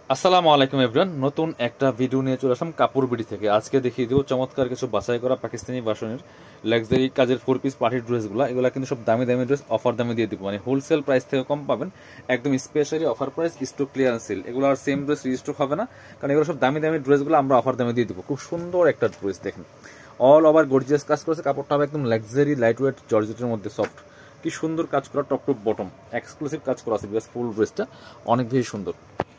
আসসালামু আলাইকুম এভরিওয়ান, নতুন একটা ভিডিও নিয়ে চলে আসলাম কাপড় বিডি থেকে। আজকে দেখিয়ে দেবো চমৎকার কিছু বাছাই করা পাকিস্তানি ভার্সনের লাক্সারি কাজের 4 পিস পার্টির ড্রেসগুলো। এগুলো কিন্তু সব দামি দামি ড্রেস, অফার দামে দিয়ে দিব, মানে হোলসেল প্রাইস থেকে কম পাবেন, একদম specially offer price, stock clearance sale. এগুলো আর সেম ড্রেস রিস্টক হবে না, কারণ এগুলো সব দামি দামি ড্রেসগুলো আমরা অফার দামে দিয়ে দিব। খুব সুন্দর একটা ড্রেস দেখেন, অল ওভার গর্জিয়াস কাজ করেছে। কাপড়টা হবে একদম লাক্সারি লাইট ওয়েট জর্জেটের মধ্যে সফট, কি সুন্দর কাজ করা, টপ টু বটম এক্সক্লুসিভ কাজ করা আছে। বিকজ ফুল ড্রেসটা অনেক বেশি সুন্দর,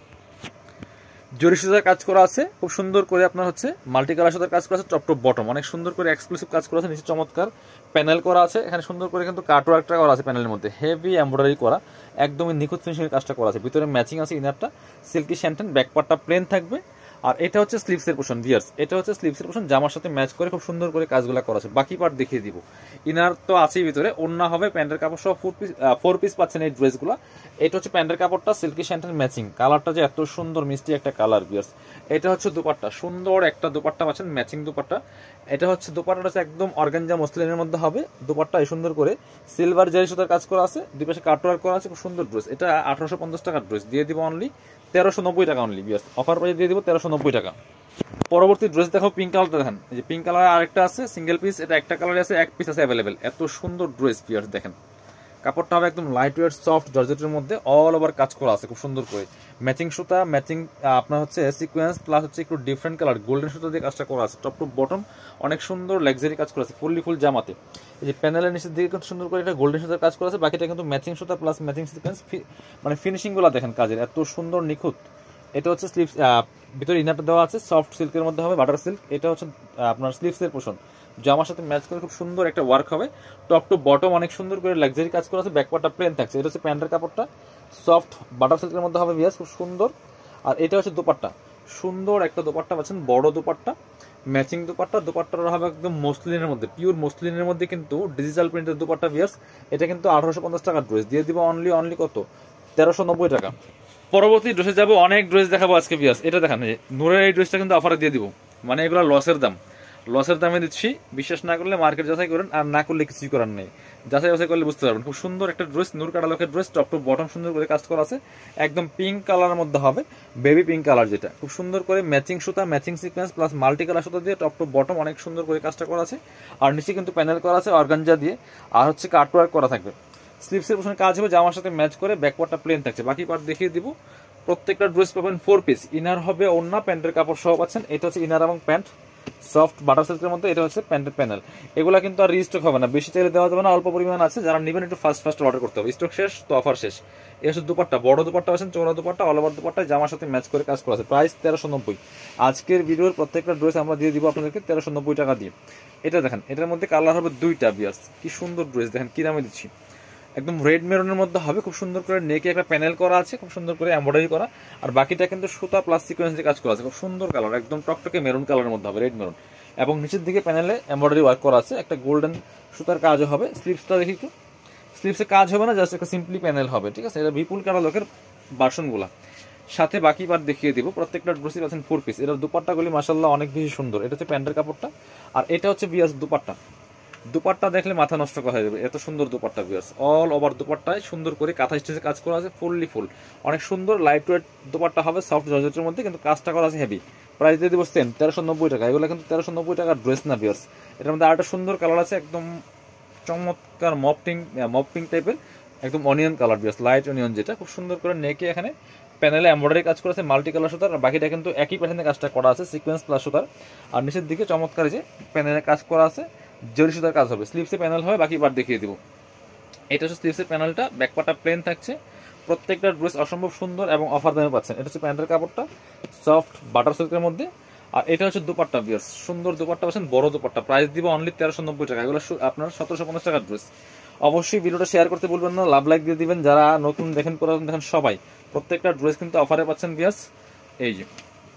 জরি সুতার কাজ করা আছে খুব সুন্দর করে, আপনার হচ্ছে মাল্টি কালার সুতার কাজ করা আছে, টপ টপ বটম অনেক সুন্দর করে এক্সক্লুসিভ কাজ করা আছে। নিচে চমৎকার প্যানেল করা আছে, এখানে সুন্দর করে কিন্তু কাটওয়ার্কটা করা আছে প্যানেলের মধ্যে, হেভি এমব্রয়ডারি করা, একদমই নিখুঁত ফিনিশিংয়ের কাজটা করা আছে। ভিতরে ম্যাচিং আছে ইনারটা সিল্কি শ্যান্টেন, ব্যাক পার্টটা প্লেন থাকবে। আর এটা হচ্ছে স্লিভসের পোর্শন ভিয়ার্স, এটা হচ্ছে স্লিভসের পোর্শন, জামার সাথে ম্যাচ করে খুব সুন্দর করে কাজগুলো করা আছে। বাকি পার্ট দেখিয়ে দিব। ইনার তো আছেই ভিতরে, ওড়না হবে, প্যান্টের কাপড় সহ 4 পিস পাচ্ছেন এই ড্রেসগুলো। এটা হচ্ছে প্যান্টের কাপড়টা সিল্কি শ্যান্টেন ম্যাচিং, কালারটা যে এত সুন্দর মিষ্টি একটা কালার ভিয়ার্স। এটা হচ্ছে দুপাট্টা, সুন্দর একটা দুপাট্টা পাচ্ছেন, ম্যাচিং দুপাট্টা। এটা হচ্ছে দুপাট্টাটা হচ্ছে একদম অর্গানজা মসলিনের মধ্যে হবে। দুপাট্টা এই সুন্দর করে সিলভার জারি সুতার কাজ করা আছে, দুই পাশে কাটওয়ার্ক করা আছে, খুব সুন্দর ড্রেস। এটা 1850 টাকার ড্রেস, দিয়ে দিব অনলি 1390 টাকা অনলি ভিয়ার্স, অফার প্রাইস দিয়ে দিব 1390 টাকা। পরবর্তী ড্রেস দেখো, পিঙ্ক কালারটা দেখেন, এই যে পিঙ্ক কালার আরেকটা আছে সিঙ্গেল পিস, এটা একটা কালারে আছে, এক পিস আছে অ্যাভেলেবেল। এত সুন্দর ড্রেস ভিউয়ার্স দেখেন, কাপড়টা হবে একদম লাইট ওয়েট সফট জর্জেটের মধ্যে, অল ওভার কাজ করা আছে খুব সুন্দর করে, ম্যাচিং সুতা, ম্যাচিং আপনার হচ্ছে সিকোয়েন্স, প্লাস হচ্ছে একটু ডিফারেন্ট কালার গোল্ডেন সুতা দিয়ে কাজটা করা আছে, টপ টু বটম অনেক সুন্দর লাক্সারি কাজ করা আছে, ফুল জামাতে। এই যে প্যানেলের নিচের দিকে কিন্তু সুন্দর করে এটা গোল্ডেন সুতার কাজ করা আছে, বাকিটা কিন্তু ম্যাচিং সুতা প্লাস ম্যাচিং সিকোয়েন্স, মানে ফিনিশিংগুলো দেখেন কাজের এত সুন্দর নিখুঁত। এটা হচ্ছে স্লিভস, ভিতরে ইনারটা দেওয়া আছে সফট সিল্কের মধ্যে হবে, বাটার সিল্ক। এটা হচ্ছে আপনার স্লিভসের পোর্শন, জামার সাথে ম্যাচ করে খুব সুন্দর একটা ওয়ার্ক হবে, টপ টু বটম অনেক সুন্দর করে লাক্সারি কাজ করা আছে, ব্যাকপার্টটা প্লেন থাকছে। এটা হচ্ছে প্যান্টের কাপড়টা সফট বাটার সিল্কের মধ্যে হবে ভিয়াস, খুব সুন্দর। আর এটা হচ্ছে দুপাট্টা, সুন্দর একটা দুপাট্টা পাচ্ছেন, বড় দুপাট্টা, ম্যাচিং দুপাট্টা। দুপাট্টাটা হবে একদম মসলিনের মধ্যে, পিওর মসলিনের মধ্যে কিন্তু ডিজিটাল প্রিন্টের দুপাট্টা ভিয়াস। এটা কিন্তু 1850 টাকার ড্রেস, দিয়ে দিব অনলি কত, 1390 টাকা। পরবর্তী ড্রেসে যাবো, অনেক ড্রেস দেখাবো আজকে ভিউয়ার্স। এটা দেখান, নূরের এই ড্রেসটা কিন্তু অফারে দিয়ে দিব, মানে এগুলো লসের দামে দিচ্ছি। বিশ্বাস না করলে মার্কেট যাচাই করেন, আর না করলে কিছুই করার নেই, যাচাই বাছাই করলে বুঝতে পারবেন। খুব সুন্দর একটা ড্রেস, নূর কাটালকের ড্রেস, টপ টু বটম সুন্দর করে কাজ করা আছে, একদম পিঙ্ক কালারের মধ্যে হবে, বেবি পিঙ্ক কালার, যেটা খুব সুন্দর করে ম্যাচিং সুতা, matching sequence plus multi colour সুতা দিয়ে টপ টু বটম অনেক সুন্দর করে কাজটা করা আছে। আর নিচে কিন্তু প্যানেল করা আছে অর্গানজা দিয়ে, আর হচ্ছে কাটওয়ার্ক করা থাকবে। স্লিভসের পোর্শনে কাজ হবে, জামার সাথে ম্যাচ করে, ব্যাকপার্টটা প্লেন থাকছে। বাকি পার্ট দেখিয়ে দিব। প্রত্যেকটা ড্রেস পাবেন 4 পিস, ইনার হবে ওড়না, প্যান্টের কাপড় সহ পাচ্ছেন। এটা হচ্ছে ইনার এবং প্যান্ট সফট বাটার সিল্কের মধ্যে, এটা হচ্ছে প্যান্টের প্যানেল। এগুলো কিন্তু আর রিস্টক হবে না, বেশি চাইলে দেওয়া যাবে না, অল্প পরিমাণ আছে, যারা নেবেন একটু ফার্স্ট অর্ডার করতে হবে, স্টক শেষ তো অফার শেষ। এই হচ্ছে দুপাট্টা, বড় দুপাট্টা আছেন, চৌড়া দুপাট্টা, অল ওভার দুপাট্টা, জামার সাথে ম্যাচ করে কাজ করা আছে, প্রাইস 1390। আজকের ভিডিওর প্রত্যেকটা ড্রেস আমরা দিয়ে দিব আপনাদেরকে 1390 টাকা দিয়ে। এটা দেখেন, এটার মধ্যে কালার হবে দুইটা বিয়াস, কি সুন্দর ড্রেস দেখেন, কি দামে দিচ্ছি, একদম রেড মেরুনের মধ্যে হবে, খুব সুন্দর করে নেকে একটা প্যানেল করা আছে, খুব সুন্দর করে এমব্রয়ডারি করা। আর বাকিটা কিন্তু সুতা প্লাস সিকোয়েন্স দিয়ে কাজ করা আছে, খুব সুন্দর কালার, একদম টকটকে মেরুন কালারের মধ্যে হবে, রেড মেরুন। এবং নিচের দিকে প্যানেলে এমব্রয়ডারি ওয়ার্ক করা আছে, একটা গোল্ডেন সুতার কাজও হবে। স্লিভসটা দেখি একটু, স্লিভসে কাজ হবে না, জাস্ট একটা সিম্পলি প্যানেল হবে, ঠিক আছে। এটা বিপুল কাটালকের ভার্সনগুলা, সাথে বাকি পার্ট দেখিয়ে দিব। প্রত্যেকটা ড্রেসই পাচ্ছেন 4 পিস। এটার দুপাট্টাগুলি মাশাআল্লাহ অনেক বেশি সুন্দর। এটা হচ্ছে প্যান্টের কাপড়টা, আর এটা হচ্ছে বিয়াস দুপাট্টা। দুপাট্টা দেখলে মাথা নষ্ট করা হয়ে যাবে, এত সুন্দর দুপাট্টা ভিউয়ার্স, অল ওভার দুপাট্টায় সুন্দর করে কাঁথা স্টিচে কাজ করা আছে, ফুল অনেক সুন্দর লাইট ওয়েট দুপাট্টা হবে, সফট জর্জেটের মধ্যে, কিন্তু কাজটা করা আছে হেভি। প্রাইস দিয়ে দিব সেম 1390 টাকা। এগুলো কিন্তু 1390 টাকার ড্রেস না ভিউয়ার্স। এটার মধ্যে আরেকটা সুন্দর কালার আছে, একদম চমৎকার মপ পিঙ্ক টাইপের, একদম onion colour viewers, light onion, যেটা খুব সুন্দর করে নেকে এখানে প্যানেলে এমব্রয়ডারি কাজ করা আছে, মাল্টি কালার সুতার। আর বাকিটা কিন্তু একই প্যাটার্নে কাজটা করা আছে, সিকোয়েন্স প্লাস সুতার। আর নিচের দিকে চমৎকার যে প্যানেলে কাজ করা আছে, জরি সুতার কাজ হবে, স্লিভসে প্যানেল হবে, বাকি পার্ট দেখিয়ে দিব। এটা হচ্ছে স্লিভসের প্যানেলটা, ব্যাকপার্টটা প্লেন থাকছে। প্রত্যেকটা ড্রেস অসম্ভব সুন্দর এবং অফার দামে পাচ্ছেন। এটা হচ্ছে প্যান্টের কাপড়টা সফট বাটার সিল্কের মধ্যে, আর এটা হচ্ছে দুপাট্টা ভিউয়ার্স, সুন্দর দুপাট্টা পাচ্ছেন, বড় দুপাট্টা। প্রাইস দিব অনলি 1390 টাকা। এগুলো আপনার 1750 টাকার ড্রেস। অবশ্যই ভিডিওটা শেয়ার করতে বলবেন না, লাভ লাইক দিয়ে দিবেন। যারা নতুন দেখেন পুরাতন দেখেন সবাই, প্রত্যেকটা ড্রেস কিন্তু অফারে পাচ্ছেন ভিউয়ার্স। এই যে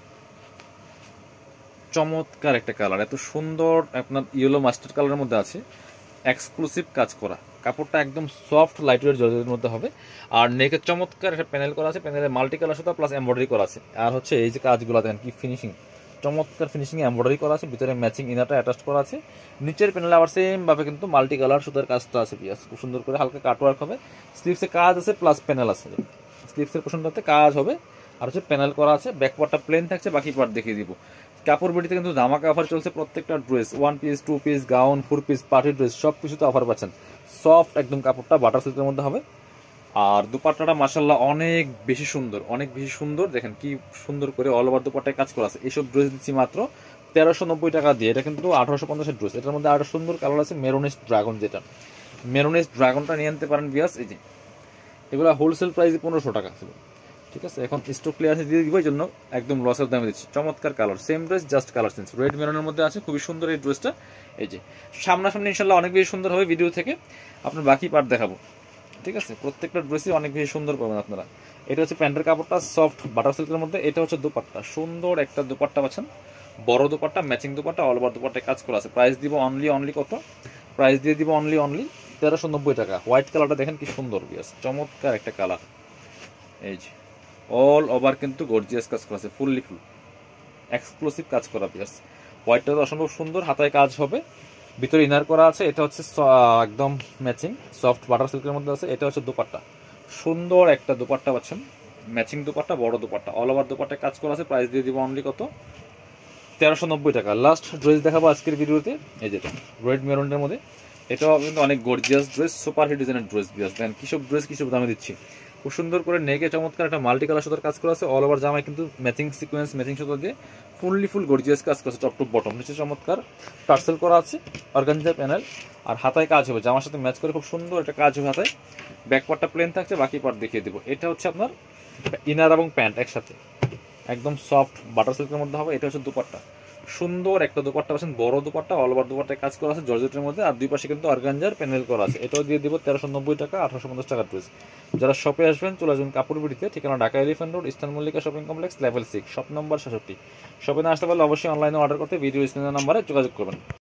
চমৎকার একটা কালার, এত সুন্দর, আপনার ইয়েলো মাস্টার্ড কালারের মধ্যে আছে, এক্সক্লুসিভ কাজ করা, কাপড়টা একদম সফট লাইট ওয়েট জর্জেটের মধ্যে হবে। আর নেকের চমৎকার একটা প্যানেল করা আছে, প্যানেলে মাল্টি কালার সুতা প্লাস এমব্রয়ডারি করা আছে। আর হচ্ছে এই যে কাজগুলো দেখেন, কি ফিনিশিং, চমৎকার ফিনিশিং এমব্রয়ডারি করা আছে, ভিতরে ম্যাচিং ইনারটা অ্যাটাচ করা আছে। নিচের প্যানেলে আবার সেম ভাবে কিন্তু মাল্টি কালার সুতার কাজটা আছে পিয়াস, খুব সুন্দর করে হালকা কাটওয়ার্ক হবে। স্লিভসে কাজ আছে প্লাস প্যানেল আছে, স্লিভসের পোর্শনটাতে কাজ হবে, আর হচ্ছে প্যানেল করা আছে, ব্যাক পার্টটা প্লেন থাকছে, বাকি পার্ট দেখিয়ে দিব। কাপড় বিডিতে কিন্তু ধামাকা অফার চলছে, প্রত্যেকটা dress 1 piece 2 piece gown 4 piece party dress সব কিছুতে অফার পাচ্ছেন। সফট একদম কাপড়টা, বাটার সিল্কের মধ্যে হবে। আর দুপাট্টাটা মাশাআল্লাহ অনেক বেশি সুন্দর, অনেক বেশি সুন্দর। দেখেন কি সুন্দর করে অল ওভার দুপাট্টায় কাজ করা আছে। এইসব ড্রেস দিচ্ছি মাত্র 1390 টাকা দিয়ে। এটা কিন্তু 1850 ড্রেস। এটার মধ্যে আরো সুন্দর কালার আছে, মেরুনিশ ড্রাগন, যেটা মেরুনিশ ড্রাগনটা নিয়ে আনতে পারেন বিয়াস। এই যে এগুলো হোলসেল প্রাইসে 1500 টাকা ছিল, ঠিক আছে। এখন স্টক ক্লিয়ারেন্স দিয়ে দিব, এই জন্য একদম লসের দামে দিচ্ছি। চমৎকার colour, same dress just colour change. Red মেরুনের মধ্যে আছে, খুবই সুন্দর এই ড্রেসটা। এই যে সামনাসামনি ইনশাল্লাহ অনেক বেশি সুন্দর হবে ভিডিও থেকে, আপনার বাকি পার্ট দেখাবো, ঠিক আছে। প্রত্যেকটা ড্রেসই অনেক বেশি সুন্দর পাবেন আপনারা। এটা হচ্ছে প্যান্টের কাপড়টা সফট বাটার সিল্কের মধ্যে। এটা হচ্ছে দুপাট্টা, সুন্দর একটা দুপাট্টা পাচ্ছেন, বড় dupatta, matching dupatta, all over দুপাট্টায় কাজ করা আছে। প্রাইস দিব অনলি কত, প্রাইস দিয়ে দিব অনলি 1390 টাকা। হোয়াইট কালারটা দেখেন কি সুন্দর বিয়াস, চমৎকার একটা কালার। এই যে অল ওভার কিন্তু গর্জিয়াস কাজ করা আছে, ফুল এক্সক্লুসিভ কাজ করা বিয়াস। হোয়াইটটা তো অসম্ভব সুন্দর, হাতায় কাজ হবে, ভিতরে ইনার করা আছে। এটা হচ্ছে একদম ম্যাচিং সফট বাটার সিল্কের মধ্যে আছে। এটা হচ্ছে দুপাট্টা, সুন্দর একটা দুপাট্টা পাচ্ছেন, ম্যাচিং দুপাট্টা, বড় দুপাট্টা, অল ওভার দুপাট্টায় কাজ করা আছে। প্রাইস দিয়ে দিব অনলি কত, 1390 টাকা। লাস্ট ড্রেস দেখাবো আজকের ভিডিওতে, এই যেটা রেড মেরুনের মধ্যে। এটাও কিন্তু অনেক গর্জিয়াস ড্রেস, সুপার হিট ডিজাইনের ড্রেস বিয়াস। দেন কিসব ড্রেস কিসব দামে দিচ্ছি। খুব সুন্দর করে নেকে চমৎকার একটা মাল্টি কালার সুতার কাজ করা আছে। অল ওভার জামায় কিন্তু ম্যাচিং সিকোয়েন্স, ম্যাচিং সুতা দিয়ে ফুল গর্জিয়াস কাজ করা আছে। টপ টু বটম নিচে চমৎকার টার্সেল করা আছে, অর্গানজা প্যানেল। আর হাতায় কাজ হবে, জামার সাথে ম্যাচ করে খুব সুন্দর একটা কাজ হবে হাতায়। ব্যাক পার্টটা প্লেন থাকছে, বাকি পার্ট দেখিয়ে দিব। এটা হচ্ছে আপনার ইনার এবং প্যান্ট একসাথে, একদম সফট বাটার সিল্কের মধ্যে হবে। এটা হচ্ছে দুপাট্টা, সুন্দর একটা দুপাট্টা পাচ্ছেন, বড় দুপাট্টা, অল ওভার দুপাট্টায় কাজ করা আছে জর্জেটের মধ্যে। আর দুই পাশে কিন্তু অর্গানজার প্যানেল করা আছে। এটাও দিয়ে দিব 1390 টাকা, 1850 টাকা ড্রেস। যারা শপে আসবেন চলে আসবেন কাপড় বিডিতে, ঠিকানা Dhaka elephant road, eastern Mallika shopping complex, level 6, shop number 66। শপে না আসতে পারলে অবশ্যই অনলাইনে অর্ডার করতে ভিডিও স্ক্রিনের নাম্বারে যোগাযোগ করবেন।